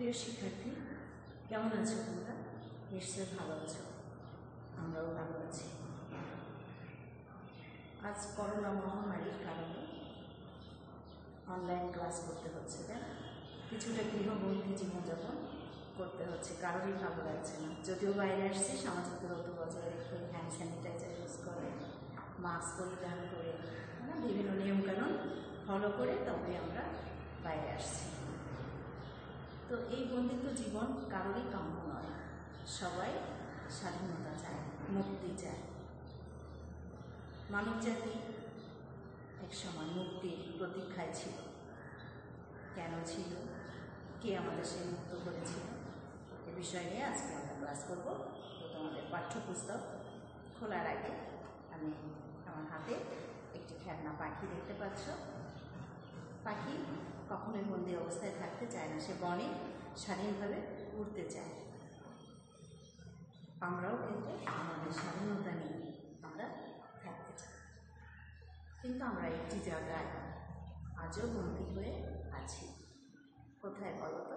প্রিয় শিক্ষার্থী, কেমন আছো তোমরা? নিশ্চয়ই ভালো আছো, আমরাও ভালো আছি। আজ করোনা মহামারীর কারণে অনলাইন ক্লাস করতে হচ্ছে, তাই না? কিছুটা গৃহবন্দী জীবনযাপন করতে হচ্ছে, কারোরই ভালো লাগছে না। যদিও বাইরে আসছে, সামাজিক দূরত্ব বজায় রেখে হ্যান্ড স্যানিটাইজার ইউজ করে, মাস্ক পরিধান করে, বিভিন্ন নিয়মকানুন ফলো করে তবে আমরা বাইরে আসছি। তো এই বন্দিত্ব জীবন কারোরই কাম্য নয়। সবাই স্বাধীনতা চায়, মুক্তি চায়। মানব জাতি একসময় মুক্তির প্রতীক্ষায় ছিল। কেন ছিল, কে আমাদের সেই মুক্ত করেছিল, এ বিষয় নিয়ে আজকে আমরা ক্লাস করব। তো তোমাদের পাঠ্যপুস্তক খোলার আগে আমি আমার হাতে একটি খেলনা পাখি দেখতে পাচ্ছ। পাখি কখনোই বন্দি অবস্থায় থাকতে চায় না, সে বনে স্বাধীনভাবে উড়তে চায়। আমরাও কিন্তু আমাদের স্বাধীনতা নিয়ে আমরা থাকতে চাই, কিন্তু আমরা একটি জায়গায় আজও বন্দী হয়ে আছি। কোথায় বলো তো?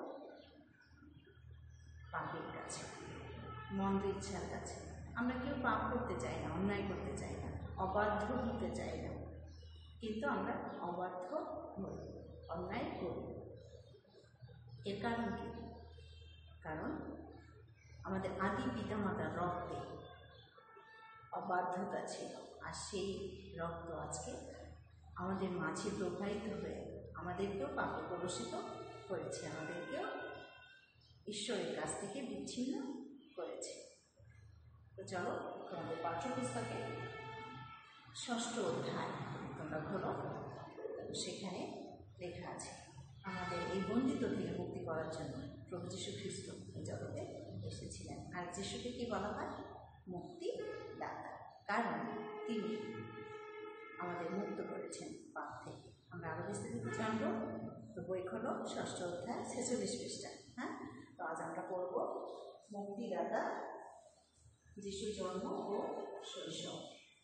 পাপের কাছে, মন্দ ইচ্ছার কাছে। আমরা কেউ পাপ করতে চাই না, অন্যায় করতে চাই না, অবাধ্য হতে চাই না, কিন্তু আমরা অবাধ্য হই, অন্যায় করি। এর কারণ কি? কারণ আমাদের আদি পিতামাতার রক্তে অবাধ্যতা ছিল, আর সেই রক্ত আজকে আমাদের মাঝে প্রবাহিত হয়ে আমাদেরকেও পাপে কলুষিত করেছে, আমাদেরকেও ঈশ্বরের কাছ থেকে বিচ্ছিন্ন করেছে। তো চলো তোমাদের পাঠ্যপুস্তকে 6ষ্ঠ অধ্যায় তোমরা খোলো। সেখানে লেখা আছে আমাদের এই বন্দিত্ব থেকে মুক্তি করার জন্য প্রভু যীশু খ্রিস্ট এই জগতে এসেছিলেন। আর যীশুকে কি বলা হয়? মুক্তিদাতা, কারণ তিনি আমাদের মুক্ত করেছেন পাপ থেকে। আমরা আরও বিস্তারিত জানবো। তো বই খোলো, 6ষ্ঠ অধ্যায় 46 পৃষ্ঠা। হ্যাঁ, তো আজ আমরা পড়ব মুক্তিদাতা যীশুর জন্ম ও শৈশব।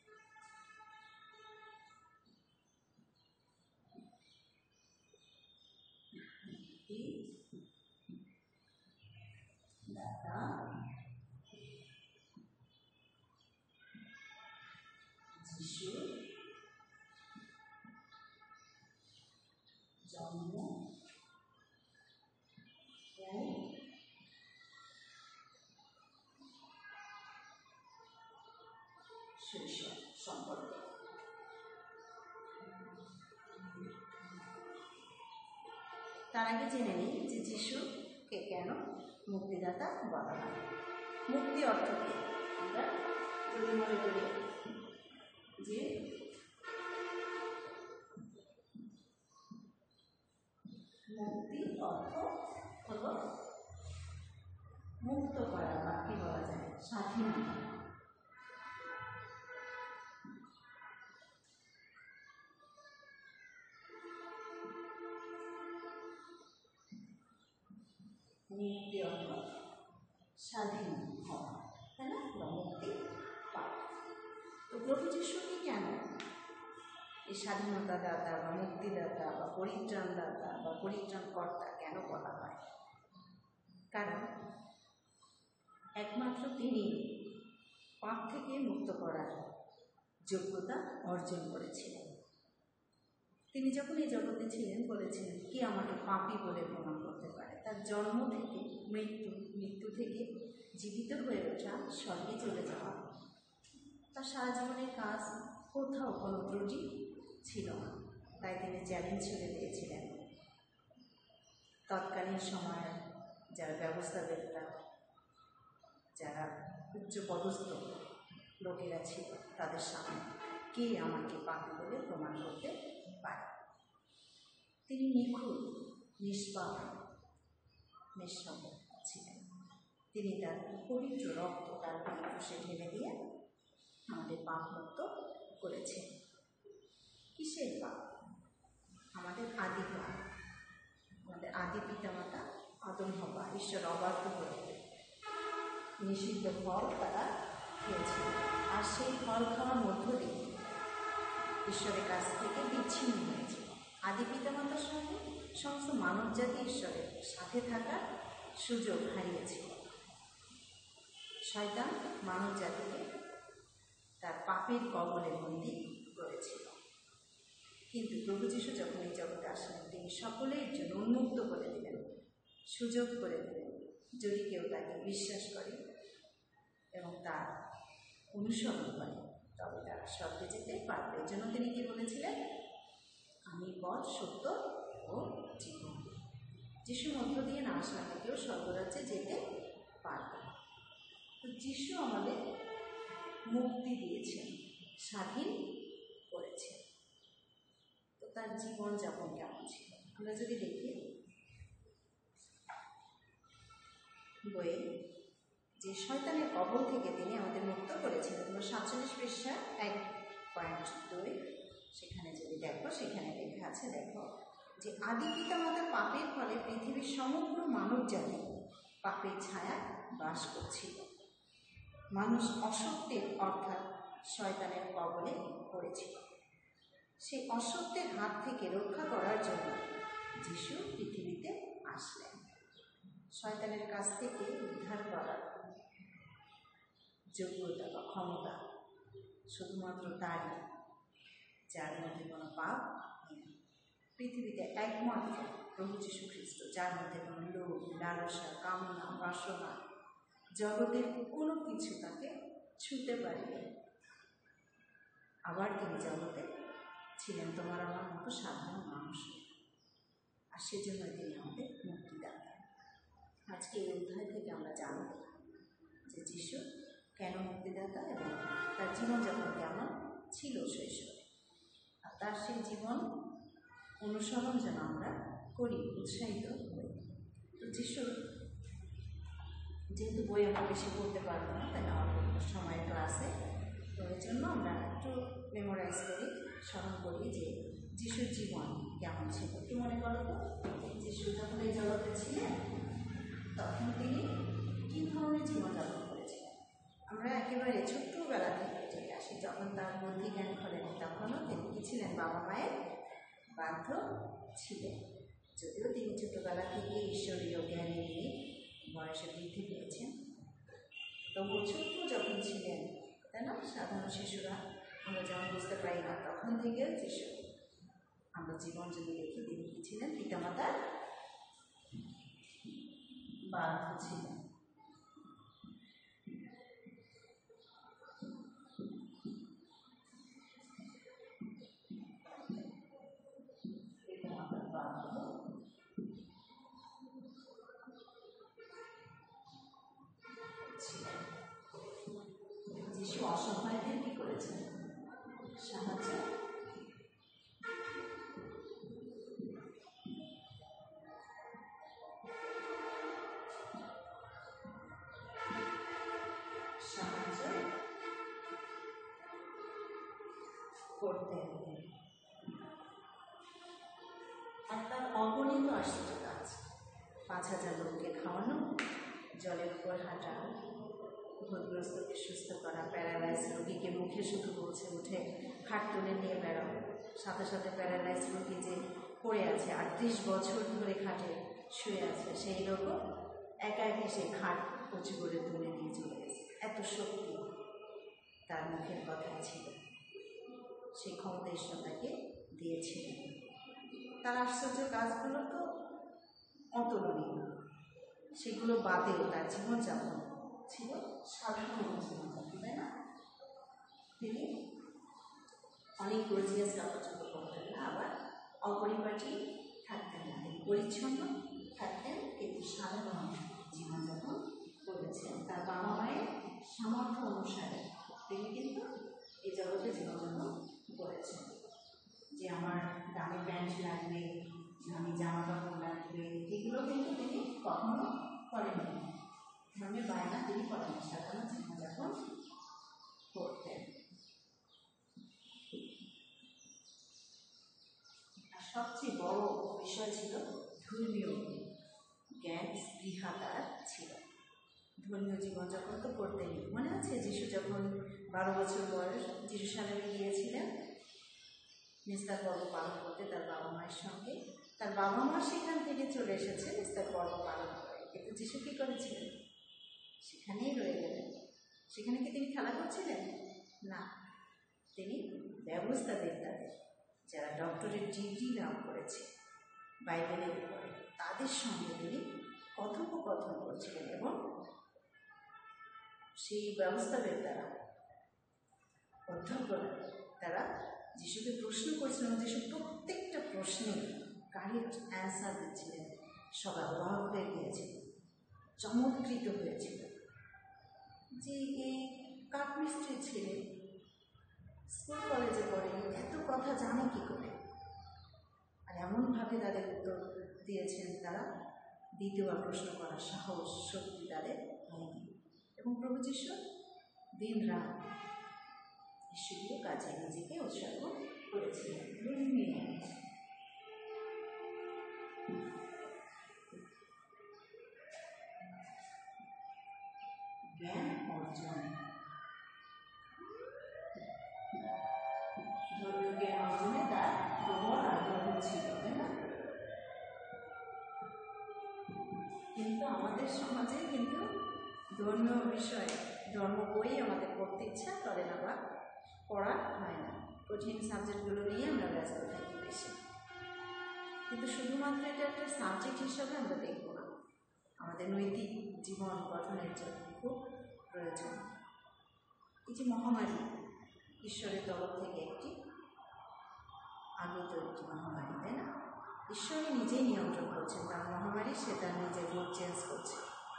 দাতা যীশুর জন্ম ও শৈশব সম্পর্কে। তার আগে জেনে নিই যে যীশুকে কেন মুক্তিদাতা বলা হয়। মুক্তি অর্থ কি? আমরা যদি মনে করি যে মুক্তি অর্থ হলো মুক্ত করা, বা কি বলা যায়, স্বাধীন। মুক্তি অর্থ স্বাধীন হওয়া, তাই না? বা মুক্তি পাওয়া। তো প্রভু যীশুকে কেন এই স্বাধীনতা দাতা বা মুক্তিদাতা বা পরিত্রাণদাতা বা পরিত্রাণকর্তা কেন বলা হয়? কারণ একমাত্র তিনি পাপ থেকে মুক্ত করার যোগ্যতা অর্জন করেছিলেন। তিনি যখন এই জগতে ছিলেন বলেছিলেন, কি আমাকে পাপী বলে প্রমাণ করতে পারে? তার জন্ম থেকে মৃত্যু থেকে জীবিত হয়ে ওঠা, স্বর্গে চলে যাওয়া, তার সারা জীবনের কাজ কোথাও কোনো ত্রুটি ছিল না। তাই তিনি চ্যালেঞ্জ ছুড়ে দিয়েছিলেন তৎকালীন সময়ের যারা ব্যবস্থাবেত্তা, যারা উচ্চপদস্থ লোকেরা ছিল, তাদের সামনে কে আমাকে পাপী বলে প্রমাণ করতে পারে? তিনি নিখুঁত, নিষ্পাপ, নিঃসঙ্গ ছিলেন। তিনি তার পবিত্র রক্ত তার ক্রুশে ঢেলে দিয়ে আমাদের পাপ মুক্ত করেছেন। কিসের পাপ? আমাদের আদি পাপ। আমাদের আদি পিতামাতা আদম হাওয়া ঈশ্বর অবাধ্য করে নিষিদ্ধ ফল তারা খেয়েছিল, আর সেই ফল খাওয়ার মধ্য দিয়ে ঈশ্বরের কাছ থেকে বিচ্ছিন্ন হয়েছিল। আদি পিতামাতার সঙ্গে সমস্ত মানব জাতি ঈশ্বরের সাথে থাকার সুযোগ হারিয়েছিল। শয়তান মানব জাতিকে তার পাপের কবলে বন্দী করেছিল। কিন্তু প্রভু যীশু যখন এই জগতে আসলেন, তিনি সকলের জন্য উন্মুক্ত করে দিলেন, সুযোগ করে দিলেন, যদি কেউ তাকে বিশ্বাস করে এবং তার অনুসরণ করে তবে তারা স্বর্গে যেতে পারবে। এই জন্য তিনি কি বলেছিলেন? আমি পথ, সত্য ও জীবন। যিশুর মধ্য দিয়ে না আসলে কেউ স্বর্গরাজ্যে যেতে পারবে না। তো যিশু আমাদের মুক্তি দিয়েছেন, স্বাধীন করেছেন। তো তার জীবনযাপন কেমন ছিল আমরা যদি দেখি বইয়ে, যে শয়তানের কবল থেকে তিনি আমাদের মুক্ত করেছিলেন। 47 পৃষ্ঠা 1.2 সেখানে যদি দেখো, সেখানে লেখা আছে, দেখো যে আদি পিতামাতা পাপের ফলে পৃথিবীর সমগ্র মানব জাতি পাপের ছায়ায় বাস করছিল। মানুষ অসত্যের অর্থাৎ শয়তানের কবলে পড়েছিল। সেই অসত্যের হাত থেকে রক্ষা করার জন্য যিশু পৃথিবীতে আসলেন। শয়তানের কাছ থেকে উদ্ধার করার যোগ্যতা বা ক্ষমতা শুধুমাত্র তারই, যার মধ্যে কোনো পাপ নেই। পৃথিবীতে একমাত্র প্রভু যীশু খ্রিস্ট, যার মধ্যে কোনো লোভ, লালসা, কামনা, বাসনা, জগতের কোনো কিছু তাকে ছুঁতে পারেনি। আবার তিনি জগতে ছিলেন তোমার আমার মতো সাধারণ মানুষ, আর সেজন্য তিনি আমাদের মুক্তিদাতা। আজকে এই অধ্যায় থেকে আমরা জানব যে যিশু কেন মুক্তিদাতা এবং তার জীবনযাপন কেমন ছিল শৈশবে, আর তার সেই জীবন অনুসরণ যেন আমরা করি, উৎসাহিত হই। তো যিশুর যেহেতু বই আমরা বেশি পড়তে পারবো না, তাই অল্প সময়ের ক্লাসে, তো এর জন্য আমরা একটু মেমোরাইজ করি, স্মরণ করি যে যিশুর জীবন কেমন ছিল। কি মনে করো তো, যিশু যখন এই জগতে ছিলেন তখন তিনি কী ধরনের জীবনযাপন করেছিলেন। আমরা একেবারে ছোট্টবেলা থেকে চলে আসি, যখন তার বুদ্ধি জ্ঞান খোলেনি তখনও তিনি কি ছিলেন? বাবা মায়ের বাধ্য ছিলেন। যদিও তিনি ছোটবেলা থেকে ঈশ্বরীয় জ্ঞানে নিয়ে বয়সে বৃদ্ধি পেয়েছেন, তবু ছোট্ট যখন ছিলেন, তাই না, সাধারণ শিশুরা আমরা যেমন বুঝতে পারি না, তখন থেকে যিশু আমরা জীবন যদি দেখি, তিনি কি ছিলেন? পিতামাতার বাধ্য ছিলেন। যিশু অসহায়দের কি করেছেন? সাহায্য করতেন। আর তার অগণিত আশ্চর্য কাজ, 5000 লোককে খাওয়ানো, জলের উপর হাঁটা, ভূতগ্রস্তকে সুস্থ করা, প্যারালাইজ রোগীকে মুখে শুধু বলছে উঠে খাট তুলে নিয়ে বেড়াও, সাথে সাথে প্যারালাইজ রোগী যে পড়ে আছে 38 বছর ধরে খাটে শুয়ে আছে, সেই রকম একা একা সে খাট উঁচু করে তুলে নিয়ে চলে গেছে। এত শক্তি তার মুখের কথাই ছিল, সেই ক্ষমতা ঈশ্বর তাকে দিয়েছিলেন। তার আশ্চর্য কাজগুলো তো অতুলনীয়, সেগুলো বাদেও তার জীবনযাপন ছিল সাধারণ জীবনযাপন, তাই না? তিনি অনেক গর্জিয়াস কাপড় চোপড় করতেন না, আবার অপরিপাটি থাকতেন না, তিনি পরিচ্ছন্ন থাকতেন, কিন্তু সাধারণ জীবনযাপন করেছেন। তার বাবা মায়ের সামর্থ্য অনুসারে তিনি কিন্তু এই জগতে জীবনযাপন করেছেন। যে আমার দামি প্যান্ট লাগবে, দামি জামা কাপড় লাগবে, এগুলো কিন্তু তিনি কখনো করেননি। ধর্মের বায়না তিনি করেন, সাধারণ জীবনযাপন করতেন। আর সবচেয়ে বড় বিষয় ছিল ধর্মীয় জ্ঞান, স্পৃহা তার ছিল। ধর্মীয় জীবনযাপন তো করতেনি। মনে আছে যিশু যখন 12 বছর বয়স জেরুজালেমে গিয়েছিলেন নিস্তার পর্ব পালন করতে তার বাবা মায়ের সঙ্গে, তার বাবা মা সেখান থেকে চলে এসেছে নিস্তার পর্ব পালন করে। কিন্তু যিশু কী করেছিলেন? সেখানেই রয়ে গেলেন। সেখানে কি তিনি খেলা করছিলেন? না, তিনি ব্যবস্থা দেন তাদের, যারা ডক্টরেট ডিগ্রি লাভ করেছে বাইবেলের উপরে, তাদের সঙ্গে তিনি কথোপকথন করছিলেন এবং সেই ব্যবস্থাবেত্তারা, অধ্যক্ষরা, তারা যিশুকে প্রশ্ন করেছিলেন। যিশু প্রত্যেকটা প্রশ্নে কারেক্ট অ্যান্সার দিচ্ছিলেন। সবাই অবাক হয়ে গিয়েছিল, চমৎকৃত হয়েছিল যে এই কাঠমিস্ত্রি ছেলে স্কুল কলেজে পড়েনি, এত কথা জানে কী করে? আর এমনভাবে তাদের উত্তর দিয়েছেন, তারা দ্বিতীয়বার প্রশ্ন করার সাহস শক্তি তাদের হয়নি। এবং প্রভু যিশু দিন রাত ঈশ্বরীয় কাজে নিজেকে উৎসর্গ করেছিলেন। জ্ঞান অর্জন, ধর্মীয় জ্ঞান অর্জনে তার প্রবল আগ্রহ ছিল, তাই না? কিন্তু আমাদের সমাজে কিন্তু ধর্মীয় বিষয়ে ধর্ম বই আমাদের পড়তে ইচ্ছা করে না বা পড়া হয় না। কঠিন সাবজেক্টগুলো নিয়ে আমরা ব্যস্ত থাকি বেশি। কিন্তু শুধুমাত্র এটা একটা সাবজেক্ট হিসাবে আমরা দেখব না, আমাদের নৈতিক জীবন গঠনের জন্য খুব প্রয়োজন। এই যে মহামারী, ঈশ্বরের তরফ থেকে একটি আগত একটি মহামারী, তাই না? ঈশ্বরই নিজেই নিয়ন্ত্রণ করছেন তার মহামারী, সে তার নিজের রূপ চেঞ্জ করছে।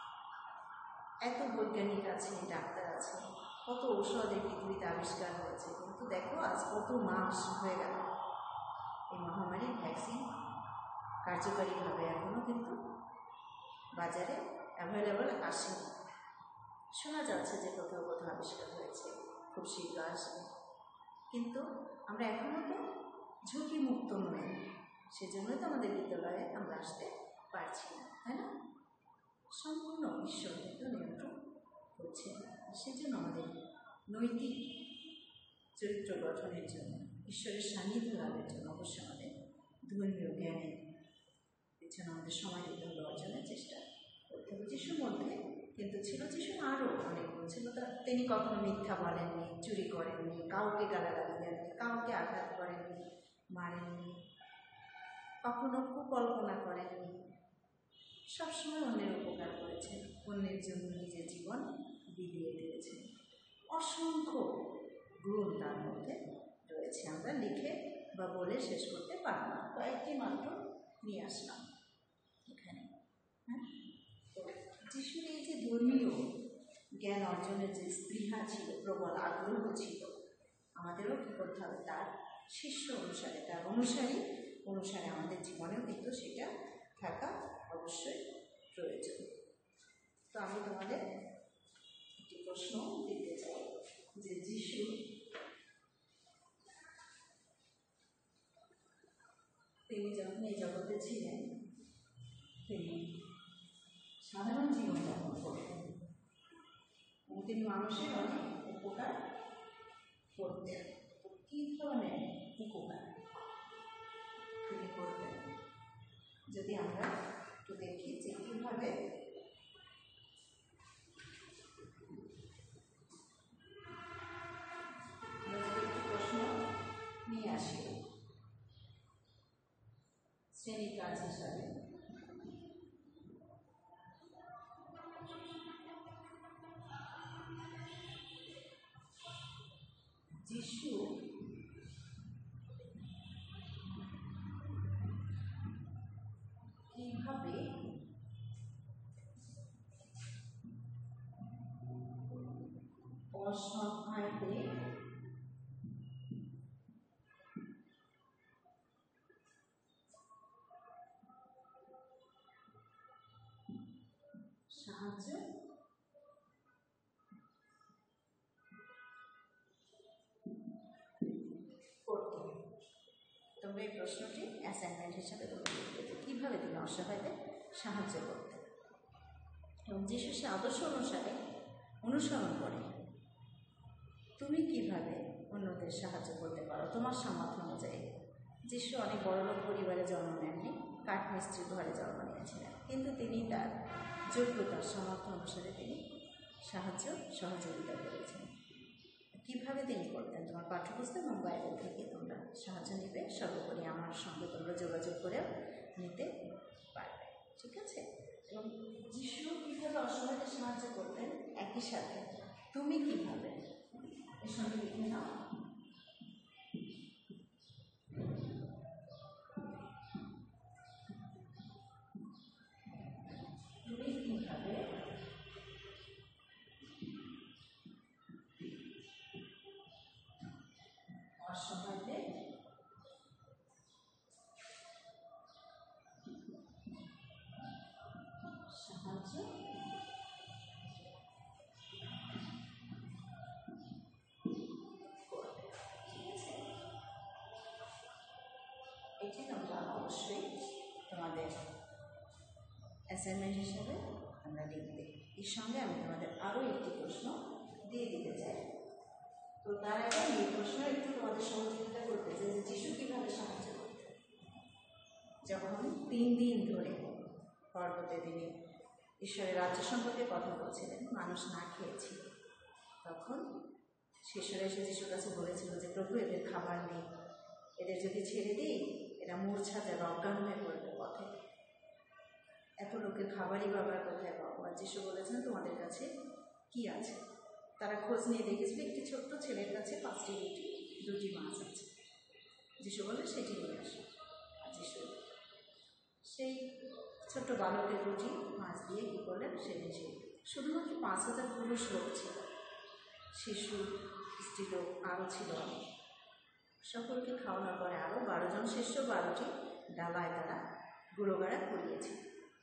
এত বৈজ্ঞানিক আছে, ডাক্তার আছে, কত ঔষধ এই পৃথিবীতে আবিষ্কার হয়েছে, কিন্তু দেখো আজ কত মাস হয়ে গেল এই মহামারীর ভ্যাকসিন কার্যকারীভাবে এখনও কিন্তু বাজারে অ্যাভেলেবল আসেনি। শোনা যাচ্ছে যে কোথাও কোথাও আবিষ্কার হয়েছে, খুব শীঘ্র আসবে, কিন্তু আমরা এখনও তো ঝুঁকিমুক্ত নই। সেজন্যই তো আমাদের বিদ্যালয়ে আমরা আসতে পারছি না, তাই না? সম্পূর্ণ ঈশ্বর কিন্তু নিয়ন্ত্রণ করছে। সেজন্য আমাদের নৈতিক চরিত্র গঠনের জন্য, ঈশ্বরের সান্নিধ্য লাভের জন্য অবশ্যই আমাদের ধর্মীয় জ্ঞানের পেছনে আমাদের সময় দিতে হবে, অর্জনের চেষ্টা করতে হবে। যিশুর মধ্যে কিন্তু ছিল, যিশুর আরও অনেক গুণ ছিল। তিনি কখনো মিথ্যা বলেননি, চুরি করেননি, কাউকে গালাগালি দেননি, কাউকে আঘাত করেননি, মারেননি, কখনো কুকল্পনা করেননি, সবসময় অন্যের উপকার করেছেন, অন্যের জন্য নিজের জীবন বিলিয়ে দিয়েছেন। অসংখ্য গুণ তার মধ্যে রয়েছে, আমরা লিখে বা বলে শেষ করতে পারব না। কয়েকটি মাত্র নিয়ে আসলাম এখানে। হ্যাঁ, তো যিশুর এই যে ধর্মীয় জ্ঞান অর্জনের যে স্পৃহা ছিল, প্রবল আগ্রহ ছিল, আমাদেরও কী করতে হবে? তার শিষ্য অনুসারে, তার অনুসারে আমাদের জীবনেও কিন্তু সেটা থাকা অবশ্যই প্রয়োজন। তো আমি তোমাদের একটি প্রশ্ন দিতে চাই যে যিশু তিনি যখন এই জগতে ছিলেন, তিনি সাধারণ জীবনযাপন করতেন এবং তিনি মানুষের অনেক উপকার করতেন। কী ধরনের উপকার তিনি করতেন যদি আমরা একটু দেখি যে কীভাবে একটি প্রশ্ন নিয়ে আসি শ্রেণীর কাজ হিসাবে। যিশু কিভাবে অসহায়দের সাহায্য করতেন? তোমরা এই প্রশ্নটি অ্যাসাইনমেন্ট হিসাবে তোমরা লিখবে যে কীভাবে তিনি অসহায়দের সাহায্য করতেন। এবং যিশু সে আদর্শ অনুসরণ করে তুমি কিভাবে অন্যদের সাহায্য করতে পারো তোমার সামর্থ্য অনুযায়ী। যিশু অনেক বড়লোক পরিবারে জন্ম নেননি, কাঠমিস্ত্রির ঘরে জন্ম নিয়েছিলেন, কিন্তু তিনি তার যোগ্যতার সামর্থ্য অনুসারে তিনি সাহায্য সহযোগিতা করেছেন। কীভাবে তিনি করতেন তোমার পাঠ্যপুস্তক এবং বাইবেল থেকে তোমরা সাহায্য নিবে, সর্বোপরি আমার সঙ্গে তোমরা যোগাযোগ করে নিতে পারবে, ঠিক আছে? এবং যিশু কীভাবে অসহায়দের সাহায্য করতেন, একই সাথে তুমি কীভাবে এর সঙ্গে লিখে নাও। তুমি কীভাবে অসহায়দের সাহায্য করবে, ঠিক আছে? এটি তোমরা অবশ্যই তোমাদের অ্যাসাইনমেন্ট হিসাবে আমরা লিখবে। এর সঙ্গে আমি তোমাদের আরও একটি প্রশ্ন দিয়ে দিতে চাই। তো তার আগে আমি এই প্রশ্ন একটু তোমাদের সহযোগিতা করতে চাই যে যিশু কীভাবে সাহায্য করতেন। যখন 3 দিন ধরে পর্বতে তিনি ঈশ্বরের রাজ্য সম্পর্কে কথা বলছিলেন, মানুষ না খেয়েছিল, তখন শিশুরা এসে যিশুর কাছে বলেছিল যে প্রভু এদের খাবার নেই, এদের যদি ছেড়ে দিই এরা মূর্ছা যাবে, অজ্ঞান হয়ে পড়বে পথে, এত লোকের খাবারই বাবার কোথায় পাবো? আর যিশু বলেছেন তোমাদের কাছে কি আছে? তারা খোঁজ নিয়ে দেখেছিল একটি ছোট্ট ছেলের কাছে 5টি রুটি 2টি মাছ আছে। যিশু বলে সেটি নিয়ে আসো। আর যিশু সেই ছোট্ট বালকের রুটি মাছ দিয়ে কী করলেন সেদিন সেই শুধুমাত্র 5000 পুরুষ লোক ছিল, শিশু স্ত্রী লোক আরও ছিল অনেক। সকলকে খাওয়ানোর পরে আরও 12 জন শিষ্য 12টি ডালায় তারা গুঁড়োগাড়া করিয়েছিল।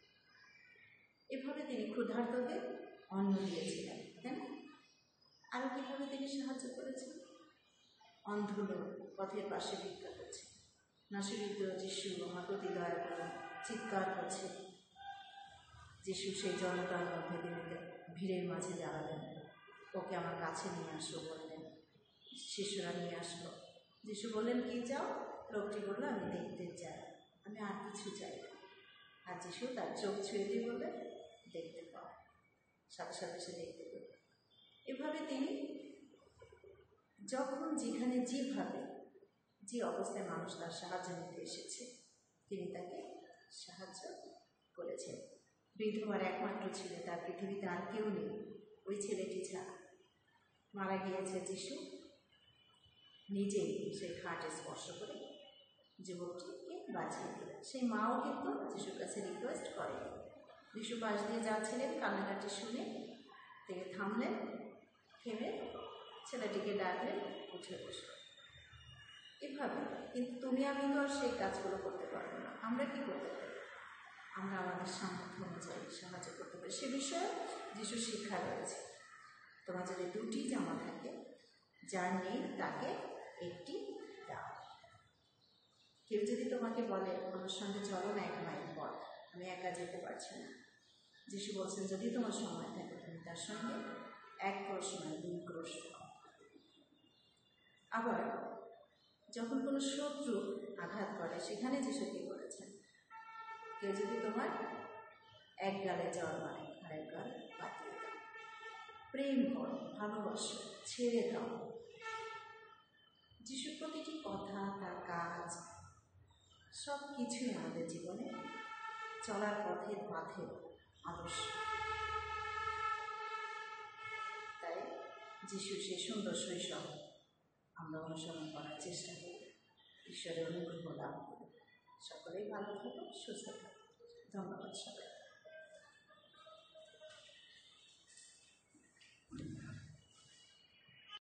এভাবে তিনি ক্ষুধার্তদের অন্ন দিয়েছিলেন, তাই না? আরও কীভাবে তিনি সাহায্য করেছেন? অন্ধ লোক পথের পাশে ভিক্ষা করছে, নাসিরুদ্ধ যিশু আমার প্রতি দয়া করুন চিৎকার করছে। যিশু সেই জনতার মধ্যে তিনি ভিড়ের মাঝে দাঁড়ালেন, ওকে আমার কাছে নিয়ে আসো বললেন। শিশুরা নিয়ে আসলো। যিশু বললেন কি চাও? লোকটি বলল আমি দেখতে চাই, আমি আর কিছু চাই না। আর যিশু তার চোখ ছুঁয়ে দিয়ে বললেন দেখতে পাও, সাথে সাথে সে দেখতে পেল। এভাবে তিনি যখন যেখানে যেভাবে যে অবস্থায় মানুষ তার সাহায্য নিতে এসেছে তিনি তাকে সাহায্য করেছেন। বিধবার একমাত্র ছেলে, তার পৃথিবীতে আর কেউ নেই, ওই ছেলেটি ছাড়া। মারা গিয়েছে যিশু নিজেই সেই খাটে স্পর্শ করে যুবকটিকে বাঁচিয়ে দিলেন। সেই মাও কিন্তু যিশুর কাছে রিকোয়েস্ট করে। যিশু পাশ দিয়ে যাচ্ছিলেন, কান্নাকাটি শুনে তিনি থামলেন, থেমে ছেলেটিকে ডাকলেন, উঠে বসল। এভাবে কিন্তু তুমি আমি তো আর সেই কাজগুলো করতে পারবো না। আমরা কি করতে পারি? আমরা আমাদের সামর্থ্য অনুযায়ী সাহায্য করতে পারি। সে বিষয়ে যিশু শিক্ষা রয়েছে। তোমার যদি 2টি জামা থাকে, যার নেই তাকে একটি দাও। কেউ যদি তোমাকে বলে আমার সঙ্গে চলো না 1 মাইল পথ, আমি একা যেতে পারছি না, যিশু বলছেন যদি তোমার সময় থাকে তুমি তার সঙ্গে 1 ক্রোশ নয় 2 ক্রোশ। আবার যখন কোনো শত্রু আঘাত করে সেখানে যিশু কী করেছেন? কেউ যদি তোমার 1 গালে জ্বর মারে আর 1 গাল বাতিয়ে দাও। প্রেম করো, ভালোবাসো, ছেড়ে দাও। যিশুর প্রতিটি কথা, তার কাজ, সব কিছুই আমাদের জীবনে চলার পথের আদর্শ। তাই যিশু সেই সুন্দর শৈশব আমরা অনুসরণ করার চেষ্টা করি, ঈশ্বরের অনুগ্রহ লাভ করি। সকলেই ভালো থাকো, সুস্থ থাকো। ধন্যবাদ।